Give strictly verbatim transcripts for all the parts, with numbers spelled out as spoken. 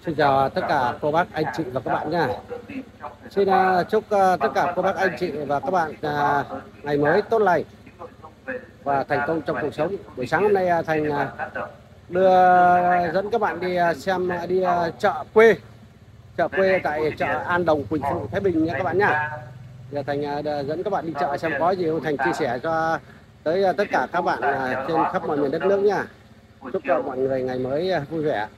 Xin chào tất cả cô bác anh chị và các bạn nha. Xin uh, chúc uh, tất cả cô bác anh chị và các bạn uh, ngày mới tốt lành và thành công trong cuộc sống. Buổi sáng hôm nay uh, Thành uh, đưa uh, dẫn các bạn đi uh, xem uh, đi uh, chợ quê, chợ quê tại chợ An Đồng, Quỳnh Phụ, Thái Bình nha các bạn nhá. Giờ Thành uh, dẫn các bạn đi chợ xem có gì không, Thành chia sẻ cho tới uh, tất cả các bạn uh, trên khắp mọi miền đất nước nha. Chúc cho mọi người ngày mới uh, vui vẻ.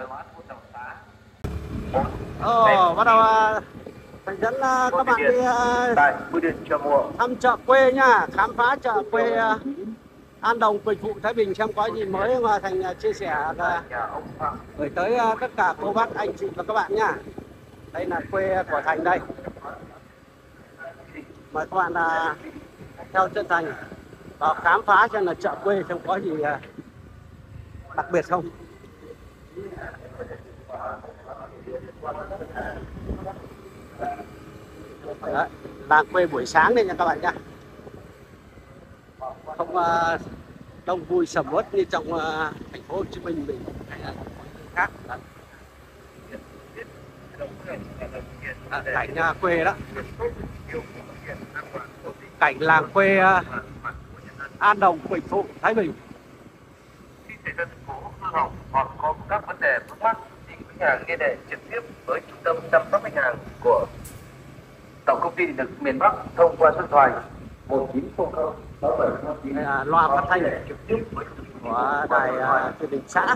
Ồ, bắt đầu Thành dẫn uh, các bạn đi uh, thăm chợ quê nha, khám phá chợ quê uh, An Đồng, Quỳnh Phụ, Thái Bình xem có gì mới mà Thành uh, chia sẻ uh, gửi tới uh, tất cả cô bác anh chị và các bạn nha. Đây là quê của Thành đây. Mời các bạn uh, theo chân Thành vào khám phá xem là chợ quê xem có gì uh, đặc biệt không. Đấy, làng quê buổi sáng đây nha các bạn nhé, không uh, đông vui sầm uất như trong uh, thành phố Hồ Chí Minh mình hay là khác. À, cảnh uh, quê đó, cảnh làng quê uh, An Đồng, Quỳnh Phụ, Thái Bình. Khi xảy ra sự cố hư hỏng hoặc có các vấn đề vướng mắc thì khách hàng liên hệ trực tiếp với trung tâm chăm sóc khách hàng của Tổng công ty Điện lực miền Bắc thông qua số điện thoại một chín không không sáu bảy năm chín. Đây là loa phát thanh trực tiếp với của đài uh, truyền hình xã.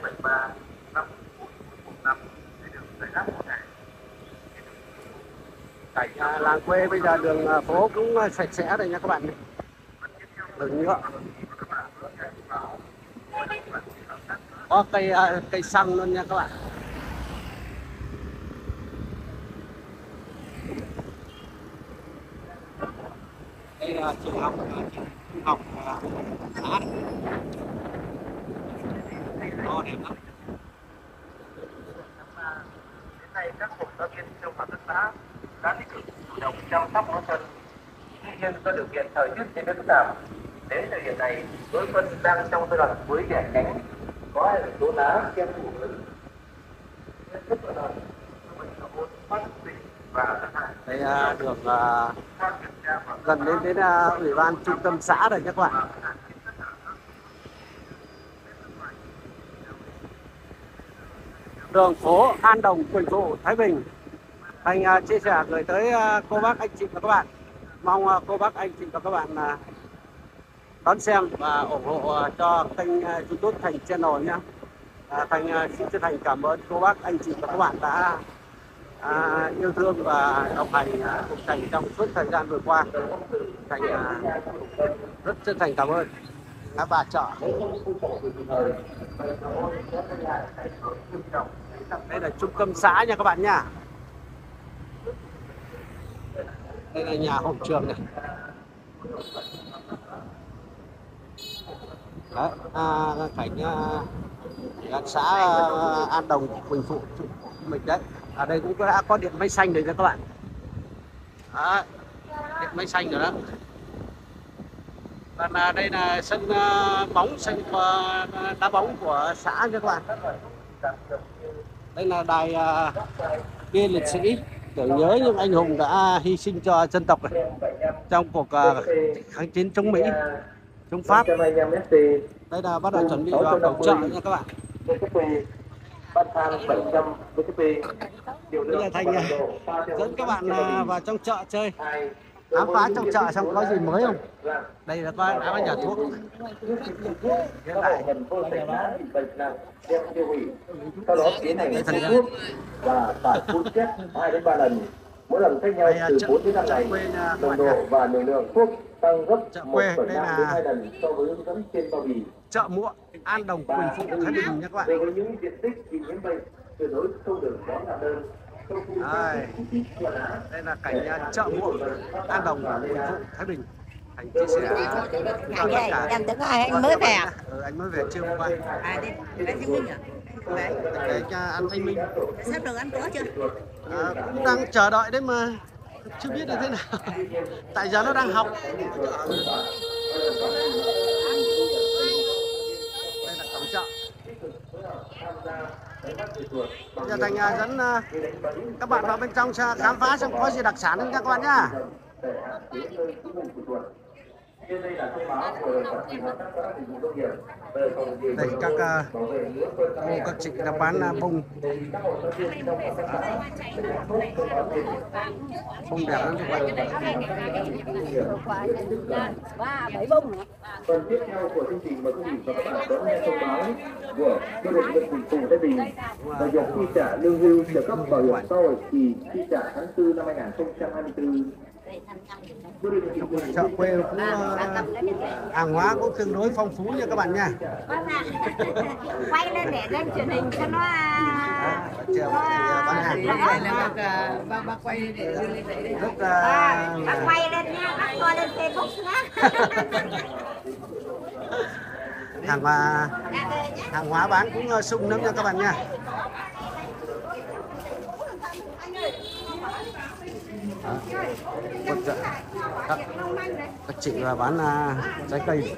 Cảnh uh, làng quê bây giờ đường uh, phố cũng uh, sạch sẽ đây nha các bạn. Đường nhựa, có cây uh, cây xăng luôn nha các bạn. Đây là trường học, trường học xã. To đẹp lắm. Đến nay các hộ giáo viên trong hợp tác xã đã tích cực chủ động chăm sóc lúa xuân. Tuy nhiên do điều kiện thời tiết diễn biến phức tạp, đến thời điểm này lúa xuân đang trong giai đoạn cuối đẻ cánh, có hệ số lá kem phủ lớn. Đây uh, được uh, gần đến đến uh, ủy ban trung tâm xã rồi nhé các bạn. Đường phố An Đồng, Quỳnh Phụ, Thái Bình. Thành uh, chia sẻ gửi tới uh, cô bác anh chị và các bạn. Mong uh, cô bác anh chị và các bạn uh, đón xem và ủng hộ uh, cho kênh uh, YouTube Thành Channel nhé. Uh, Thành uh, xin chân thành cảm ơn cô bác anh chị và các bạn đã À, yêu thương và đồng hành à, cùng Thành trong suốt thời gian vừa qua. Thành à, rất chân thành cảm ơn các bà chợ. Đây là trung tâm xã nha các bạn nha. Đây là nhà hồng trường này. Đấy, à, cảnh à, xã à, An Đồng, Quỳnh Phụ mình đấy. Ở đây cũng đã có điện máy xanh rồi nha các bạn. Đó, điện máy xanh rồi đó. Và là đây là sân uh, bóng, sân uh, đá bóng của xã nha các bạn. Đây là đài uh, bia liệt sĩ tưởng nhớ những anh hùng đã hy sinh cho dân tộc này trong cuộc uh, kháng chiến chống Mỹ, chống Pháp. Đây là bắt đầu chuẩn bị vào cổng chợ nha các bạn. Bây giờ Thành dẫn các bạn vào trong chợ chơi, khám phá trong chợ xem có gì mới không. Đây là có đã có nhà thuốc hiện tại. Sau đó tiến hành phun thuốc và phải phun xét hai đến ba lần, mỗi lần cách nhau từ bốn đến năm ngày. Nồng độ và liều lượng thuốc tăng gấp một phẩy năm đến hai lần so với hướng dẫn trên bao bì. Chợ Muộng An Đồng, Quỳnh Phụ, Thái Bình nha các bạn. Đối với những diện tích bị nhiễm bệnh, tuyệt đối không được đón làm đơn. Đây, đây là cảnh chợ Muộng An Đồng, Quỳnh Phụ, Thái Bình. Thành chia sẻ Anh ơi, em tưởng ai anh mới về à? Ừ, anh mới về trưa hôm qua. À đi, anh Thanh Minh à? Đấy, cái nhà ăn Thanh Minh. Sắp được ăn có chưa? À, cũng đang chờ đợi đấy mà chưa biết là thế nào. Tại giờ nó đang học. Đây là cổng chợ. Bây giờ Thành à, dẫn à, các bạn vào bên trong sẽ khám phá xem có gì đặc sản không nha các bạn nhá. Đây các à, cô các chị đang bán à, bông bông đẹp lắm các bạn. Phần tiếp theo của chương trình mời quý vị và các bạn đón nghe thông báo của Bộ đội Biên phòng tỉnh Thái Bình về việc chi trả lương hưu trợ cấp bảo hiểm xã hội kỳ chi trả tháng tư năm hai nghìn không trăm hai mươi tư. Chợ quê cũng uh, hàng hóa cũng tương đối phong phú nha các bạn nha. Quay lên để lên truyền hình cho nó Chợ bán hàng rất là bác bác quay để lên đấy rất là bác quay lên nha, bác coi lên Facebook nhá. hàng hóa hàng hóa bán cũng uh, sung lắm nha các bạn nha. Đó. Các, các, các chị là bán uh, trái cây.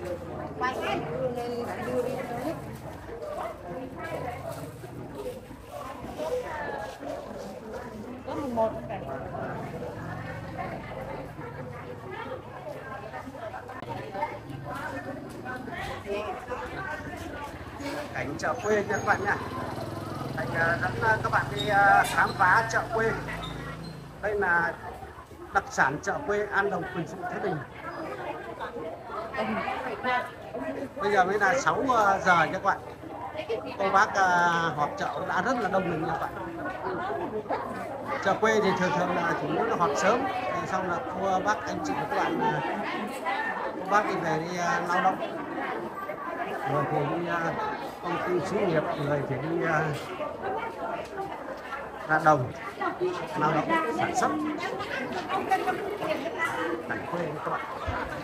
Cảnh chợ quê nha các bạn nha. Thành uh, dẫn uh, các bạn đi uh, khám phá chợ quê. Đây là đặc sản chợ quê An Đồng, Quỳnh Phụ, Thái Bình. Bây giờ mới là sáu giờ nha các bạn. Cô bác uh, họp chợ đã rất là đông người nha các bạn. Chợ quê thì thường thường là chủ yếu là họp sớm, thì sau là cô bác anh chị và các bạn uh, cô bác đi về đi uh, lao động, người thì đi uh, công ty xí nghiệp, người thì đi uh, ra đồng lao động sản xuất. Cảnh quê các bạn.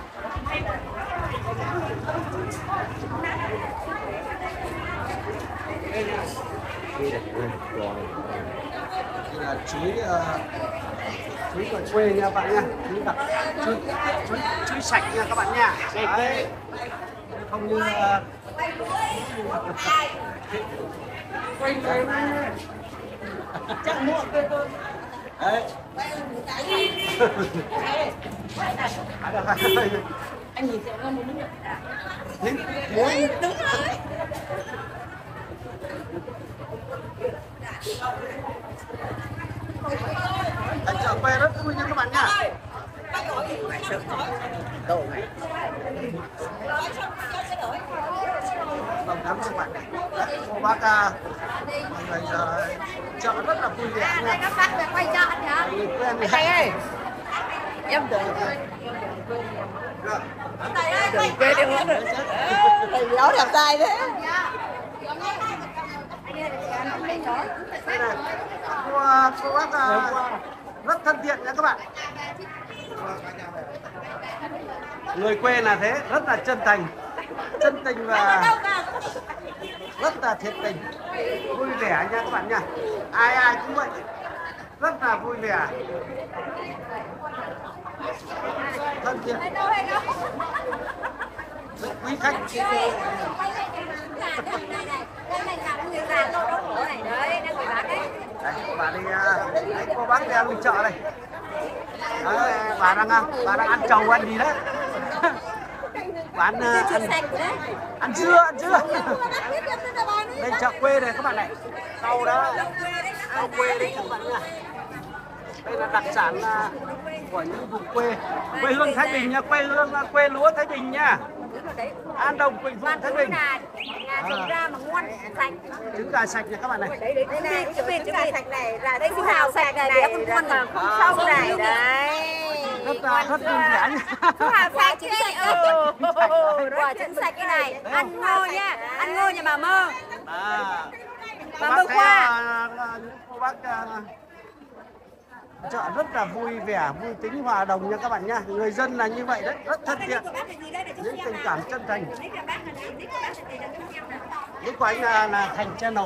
Đây là chuối uh, chuối của quê nha các bạn nha, chuối đặc chuối, chuối, chuối sạch nha các bạn nha. Đấy. Không như uh... chắc mua quê tôi đấy. anh nhìn xem con muốn nước Đúng rồi. Ở chợ quê rất vui nha các bạn nha. Đồng lắm các bạn. Đấy, cô bác mọi người giờ chợ rất là vui vẻ nha. Các bác về quay chợ hả? Quen thầy ơi em tưởng tưởng quê đi hết rồi thầy láo đẹp trai đấy. Đây này, cô, cô bác rất thân thiện nha các bạn. Người quê là thế, rất là chân thành, chân tình và rất là thiệt tình, vui vẻ nha các bạn nha. Ai ai cũng vậy, rất là vui vẻ, thân thiện, rất quý khách. Đấy, bà đi, đấy, cô bác đang đi chợ đây. Đấy, bà đang bà đang ăn trầu ăn gì đấy. Bán ăn, ăn dưa, ăn dưa. Đây chợ quê này các bạn này. Rau đó, rau quê đấy các bạn nha. Đây là đặc sản của những vùng quê, quê hương Thái Bình nha, quê hương quê lúa Thái Bình nha. An Đồng, Quỳnh Phụ, Thái Bình. Trồng ra mà ngon, sạch. Trứng gà sạch nha các bạn này. Đây này, cái viên trứng gà sạch này là đây trứng hào sạch này để con con mà không sâu này đấy. Rất là rất vui vẻ nha. Trứng hào sạch trứng sạch. Ừ. Quả trứng sạch cái này, ăn ngô nha, ăn ngô nhà bà Mơ. À. Bà Mơ Khoa. Cô bác chợ rất là vui vẻ, vui tính, hòa đồng nha các bạn nha. Người dân là như vậy đấy, rất thân thiện, những tình cảm chân thành. Những của anh là, là Thành Channel,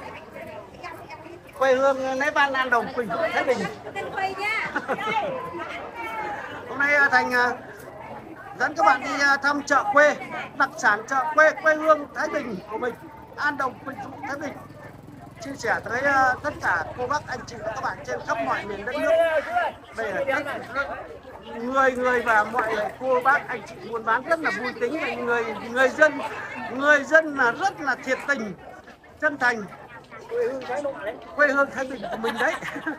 quê hương Nếp Ban, An Đồng, Quỳnh Phụ, Thái Bình. Hôm nay Thành dẫn các bạn đi thăm chợ quê, đặc sản chợ quê, quê hương Thái Bình của mình, An Đồng, Quỳnh Phụ, Thái Bình. chia sẻ tới uh, tất cả cô bác anh chị và các bạn trên khắp mọi miền đất nước. Đây là rất, rất, người người và mọi cô bác anh chị buôn bán rất là vui tính, và người người dân người dân là rất là thiệt tình, chân thành. Quê hương Thái Bình của mình đấy.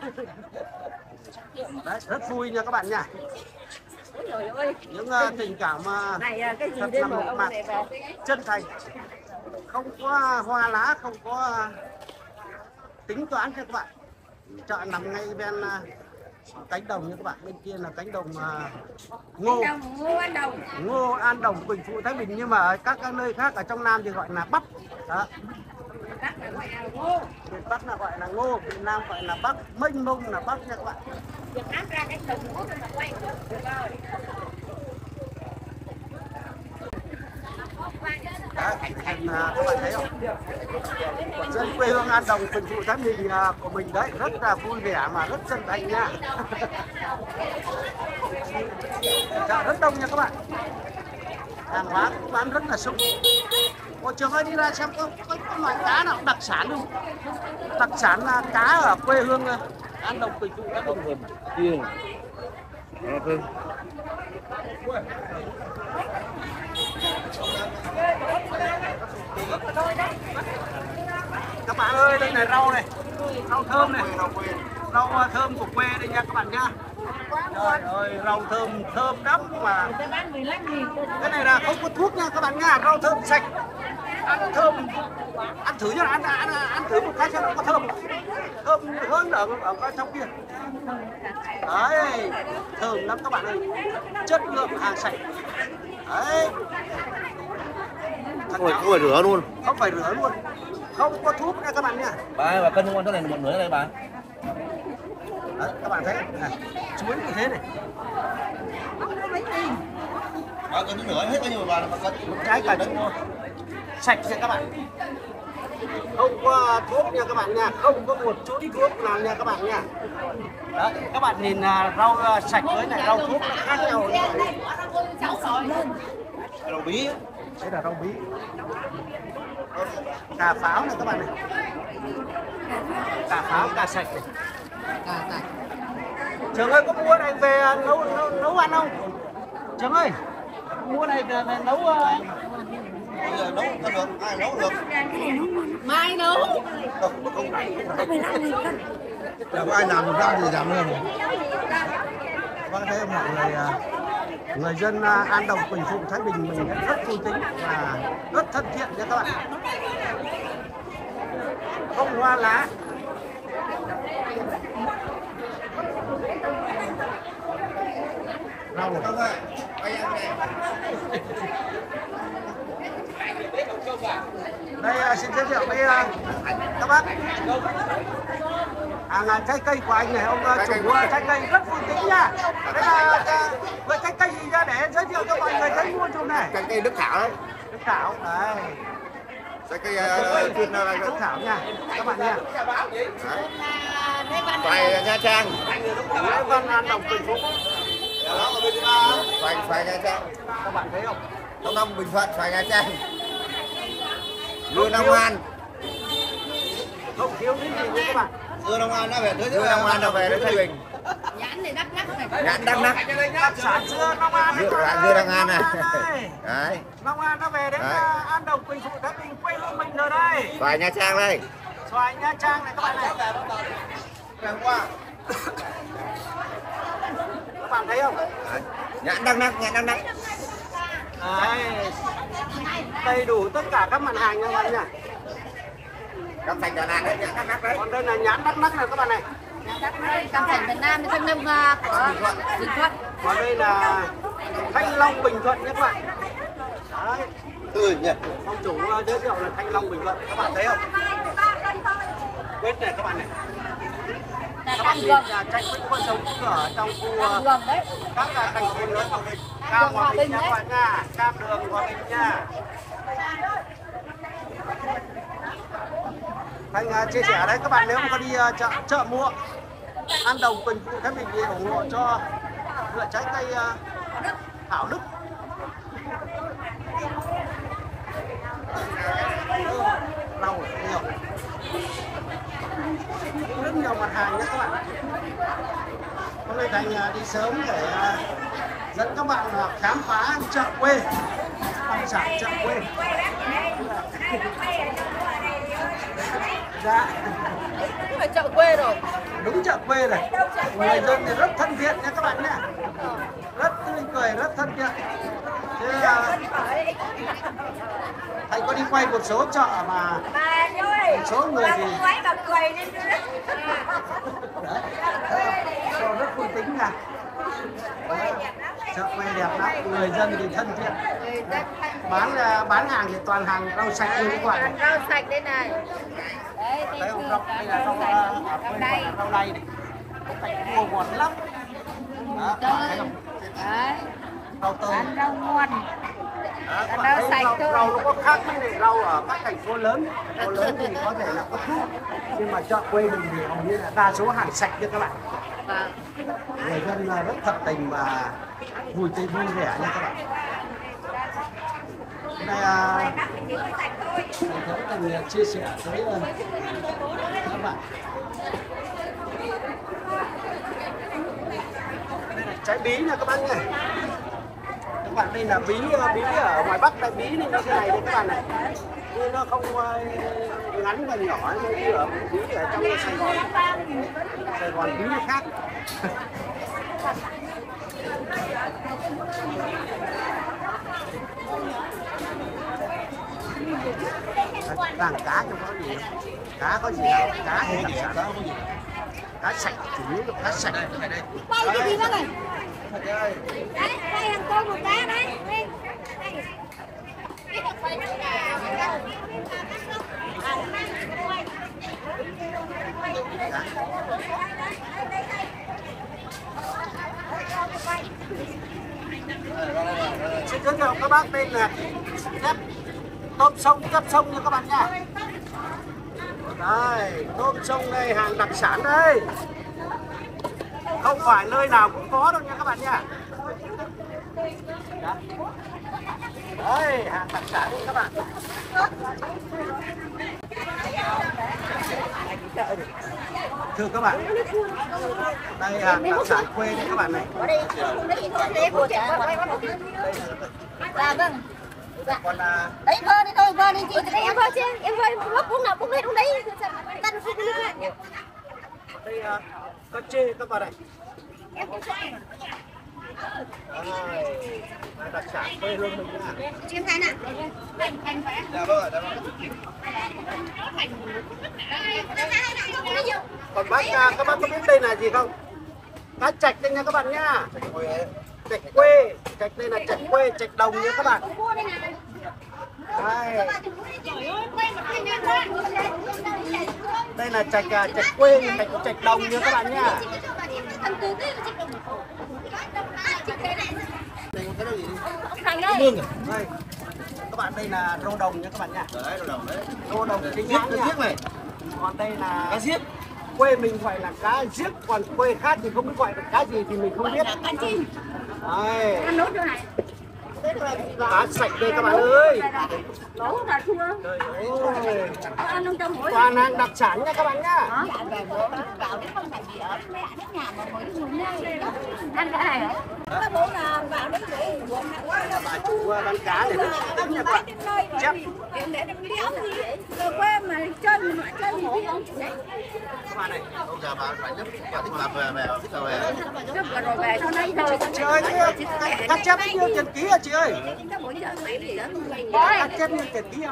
Đấy, rất vui nha các bạn nha. Những uh, tình cảm uh, thật là mộc mạc, chân thành, không có hoa lá, không có uh, tính toán cho các bạn. Chợ nằm ngay bên uh, cánh đồng như các bạn, bên kia là cánh đồng uh, ngô, ngô An Đồng, ngô An Đồng, Quỳnh Phụ, Thái Bình, nhưng mà ở các, các nơi khác ở trong Nam thì gọi là bắp. Đó. Miền Bắc là gọi là ngô, miền Nam gọi là bắc, mênh mông là bắc nha các bạn. Việt Nam ra cái đồng ngô mà quay được rồi. Đấy, thành các bạn thấy không? Dân quê hương An Đồng, Quỳnh Phụ, Thái Bình của mình đấy, rất là vui vẻ mà rất chân thành nha. Chợ rất đông nha các bạn. Hàng hóa cũng bán rất là sung. Bộ trưởng ơi, đi ra xem có, có, có loại cá nào đặc sản không? Đặc sản là cá ở quê hương An Đồng, Quỳnh Phụ, Thái Bình. Chiên. Các bạn ơi, đây là rau này, rau thơm này, rau thơm của quê đây nha các bạn nha. Trời ơi, rau thơm thơm lắm mà. Cái này là không có thuốc nha các bạn nha, rau thơm sạch, ăn thơm, ăn thử nhá, ăn ăn ăn thử một cái xem nó có thơm, thơm hơn ở ở trong kia. Đấy, thơm lắm các bạn ơi, chất lượng hàng sạch. Đấy. Không phải, không phải rửa luôn. Không phải rửa luôn, không có thuốc nha các bạn nha. Bà bà cân con cái này một nửa đây bà. Đấy, các bạn thấy này, chuối như thế này. Bà cân nửa hết bao nhiêu bà bà cân. Một trái cả đấy thôi. Sạch nha các bạn. Không có thuốc nha các bạn nha, không có một chút thuốc nào nha các bạn nha. Đấy, các bạn nhìn uh, rau uh, sạch với này rau thuốc nó khác nhau như vậy. Rau bí. Đây là rau bí. Cà pháo này các bạn này. Cà pháo, cà sạch này. Trường ơi, có mua này về nấu nấu, nấu ăn không? Trường ơi, mua này về, về nấu. Uh... Bây giờ nấu có được, ai nấu được. Mai nấu. Không, không. Chẳng có ai làm được ra thì giảm hơn. Vâng, thế mọi người, người dân An Đồng, Quỳnh Phụ, Thái Bình mình rất vui tính và rất thân thiện nha các bạn. Không hoa lá. Rau này. Đây xin giới thiệu với các bác. À, là trái cây của anh này, ông chủ trái cây rất vui tính nha. Đây là với trái cây gì ra để giới thiệu cho mọi người thấy mua chùm này. Trái cây Đức Thảo đấy. Đức Thảo đấy. Trái cây chuyên Đức Thảo nha các bạn nha. Xoài Nha Trang. Lễ Văn An Đồng, Quỳnh Phụ. Xoài xoài Nha Trang. Các bạn thấy không? Trong năm Bình Thuận xoài Nha Trang. Dưa Long An. Không thiếu cái gì nha các bạn. Dưa Long An đã về tới Dưa Long An đã về tới Thái Bình. Nhãn này đắt đắt này. Nhãn đắt đắt. Đặc sản dưa Long An. Dưa dưa Long An này. Đấy. Long An đã về đến An Đồng, Quỳnh Phụ, Thái Bình, quê hương mình rồi đây. Xoài Nha Trang đây. Xoài Nha Trang này các bạn này. Qua. Các bạn thấy không? Đấy. Nhãn đăng đăng, nhãn đăng đăng. Đấy. Đầy đủ tất cả các mặt hàng nha các bạn nha. Cam Sành Đà Lạt đấy, nhãn đăng đăng đấy. Còn đây là nhãn Đắk Lắk này các bạn này. Cam Sành Việt Nam thì thanh long của Bình Thuận. Còn đây là Thanh Long Bình Thuận nhé các bạn. Đấy. Tươi nhỉ. Ông chủ giới thiệu là Thanh Long Bình Thuận, các bạn thấy không? Quết này các bạn này. Các bạn nhìn là tranh quýt con sống ở trong khu các thành phố lớn của mình. Cam Hòa Bình nha các bạn nha, cam đường Hòa Bình nha. Thành uh, chia sẻ đấy các bạn, nếu mà có đi uh, chợ, chợ mua An Đồng, Quỳnh Phụ, Thái Bình thì ủng hộ cho vựa trái cây uh, Thảo Đức. Rau nhiều. nhiều mặt hàng nhé các bạn. Hôm nay Thành à, đi sớm để à, dẫn các bạn à, khám phá chợ quê, đặc sản chợ quê. Dạ. Đúng là chợ quê rồi. Đúng chợ quê này. Người dân thì rất thân thiện nha các bạn nhé. Rất tươi cười, rất thân thiện. Chứ, à, Thành có đi quay một số chợ mà một số người thì đấy, chợ rất vui tính nha. Chợ quê đẹp lắm, người dân thì thân thiện. Bán bán hàng thì toàn hàng rau sạch như các bạn. Rau sạch đây này. Đây rau đây là rau rau đây, rau đây này. Thành mua ngon lắm. Đó, thấy không? Đấy. Rau tươi. Ăn rau ngon. Đó, Rau thấy sạch rau, thôi. rau nó có khác với lại rau ở các thành phố lớn. Thành phố lớn thì có thể là có thuốc, nhưng mà chợ quê mình thì hầu như là đa số hàng sạch nha các bạn. Vâng. Người dân là rất thật tình và vui tươi vui vẻ nha các bạn. Hôm nay à, thầy thấy Thành chia sẻ với uh, các bạn. Đây là trái bí nha các bạn nha. Các bạn đây là bí bí ở ngoài Bắc đây, bí này như thế này đây các bạn này. Nhưng nó không uh, ngắn và nhỏ như ở bí ở trong Sài Gòn. Sài Gòn bí nó khác. Đang cá trong đó gì? Cá có gì đâu? Cá thì đặc sản đó có gì? Cá sạch, chủ yếu là cá sạch. Quay cái gì bác ơi? Đây. Đấy, đây hàng cô một cá đấy. Đây. Xin giới thiệu các bác tên là chép tôm sông, chép sông nha các bạn nha. Đây, tôm sông đây hàng đặc sản đây. Không phải nơi nào cũng có đâu nha các bạn nha. Đây, hàng đặc sản đây các bạn. Thưa các bạn, đây hàng đặc sản quê đây các bạn này. Dạ vâng. Còn là Đấy vơ đi thôi, vơ đi chị. Đấy em vơ chứ, em vơ lúc lúc nào cũng hết lúc đấy. Tân không được. đây uh, cá chê các bạn này. Em cũng sai. Đây, đặc sản quê hương mình nha. Chim Thành ạ. Thành Thành phải. Dạ vâng ạ, dạ vâng. Còn bác uh, các bác có biết đây là gì không? Cá trạch đây nha các bạn nhá. Trạch quê, trạch đây là trạch quê, trạch đồng nha các bạn. Đây. Đây là trạch trạch quê, trạch trạch đồng nha các bạn nhá. Đây. Đây. Các bạn đây là rô đồng nha các bạn nhá. Đấy, rô đồng đấy. Rô đồng chính hãng nha. Này. Còn đây là cá giết. Quê mình gọi là cá giết, còn quê khác thì không biết gọi là cá gì thì mình không biết. Cá chim. Đây. Ăn nốt chỗ này. Cá sạch đây các bạn ơi. Lỗ là thua. Trời ơi. Ăn trong trong mỗi. Toàn hàng đặc sản nha các bạn nhá. Ăn cái này hả? Bố là vào đấy để Bà chủ bán cá này rất thích nha các bạn. Chép. để đừng đéo gì rồi quê mà chân mà chân hổ không đấy. Các bạn này. Ông già bà bà nhấp bà thích bà về về thích bà về. Trước vừa rồi về sau đây thôi. Chị ơi, cá chép như tiền ký à chị ơi? Cá chép như tiền ký không?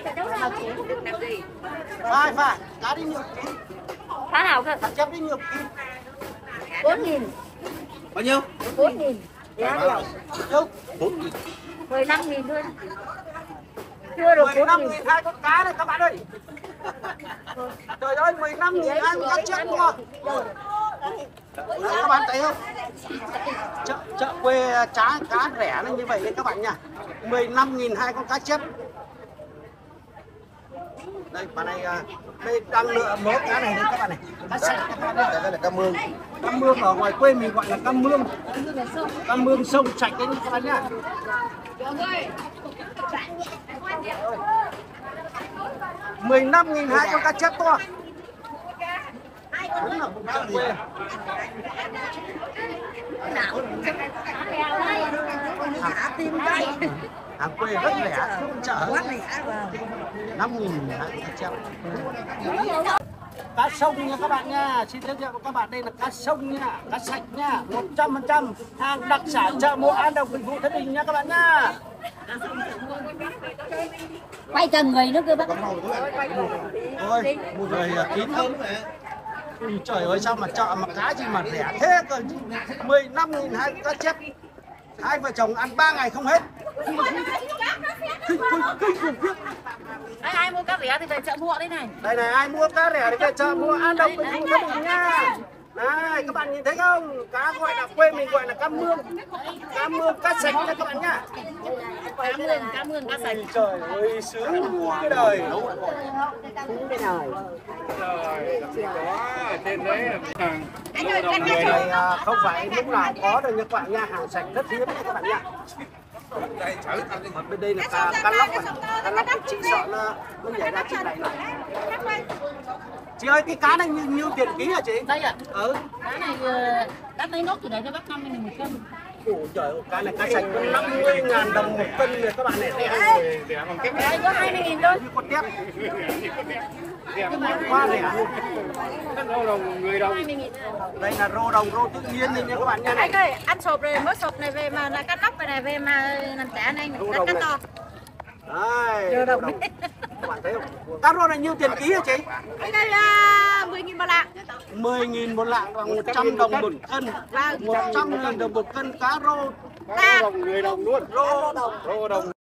Phải phải, cá đi nhiều ký. Cá nào cơ? Cá chép đi nhiều ký. Bốn nghìn. Bao nhiêu? Bốn nghìn. Giá điều. Đâu? Bốn nghìn. Mười năm nghìn thôi. Chưa được mười bốn lăm nghìn. nghìn hai con cá đây các bạn ơi. Trời ơi, mười lăm nghìn hai con cá chép luôn. Các bạn thấy không? Chợ, chợ quê cá cá rẻ nó như vậy đấy các bạn nha. mười lăm nghìn hai con cá chép. Đây bà này đây đang lựa mớ cá này đây các bạn này. Cá sạch các bạn này. Đây là cá mương. Cá mương ở ngoài quê mình gọi là cá mương. Cá mương sông sạch đấy các bạn nhá. mười lăm nghìn hai con cá chép to. đúng là vùng cao quê. Thả tim đây. Hàng quê rất rẻ, chợ Quá rẻ vào. năm nghìn hai trăm. Cá sông nha các bạn nha, xin giới thiệu với các bạn đây là cá sông nha, cá sạch nha, một trăm phần trăm hàng đặc sản chợ Mùa An Đồng, thành phố Thái Bình nha các bạn nha. Quay cả người nữa cơ bác. Ôi, một người kín hơn. Ui trời ơi, sao mà chợ mà cá gì mà rẻ thế cơ, mười lăm nghìn hai cá chép, hai vợ chồng ăn ba ngày không hết. Kinh khủng khiếp. Ai, ai mua cá rẻ thì về chợ mua đây này. Đây này, ai mua cá rẻ thì về chợ Mùa An Đồng, thành phố Thái Bình nha. Này, các bạn nhìn thấy không? Cá gọi là quê mình gọi là cá mương. Cá mương, cá sạch nha các bạn nhá. Cá mương, cá mương, cá sạch. Ôi trời ơi, sướng cái đời. Trên đấy là hàng Cái này à, không phải lúc nào có được nha các bạn nha, hàng sạch rất hiếm nha các bạn nha. Ở bên đây là cá, cá lóc này, cá lóc thì chị sợ nó nó nhảy ra chị này này. Chị ơi, cái cá này như nhiêu tiền ký hả chị? Đây ạ. Ừ. Cá này cá tay nốt từ đấy cho bác năm mươi nghìn một cân. Ủa trời ơi, cá này cá sạch có năm mươi ngàn đồng một cân này các bạn này. rẻ bằng cách Đây có hai mươi nghìn thôi. Như con tép. Quá rẻ luôn. rô đồng người đồng. Đây là rô đồng, rô tự nhiên này nha các bạn nha. Anh ơi, ăn sộp rồi, mớ sộp này về mà là cá nóc này về mà làm chả này, Rô cá đồng to. Đây, Rô rô đồng. đồng. Các bạn thấy không? Cá rô này nhiêu tiền ký hả chị? Cái đây là mười nghìn một lạng. mười nghìn một lạng và một trăm đồng một cân. Vâng. một trăm nghìn đồng một cân cá rô. Rô đồng người đồng luôn. Rô Rô đồng.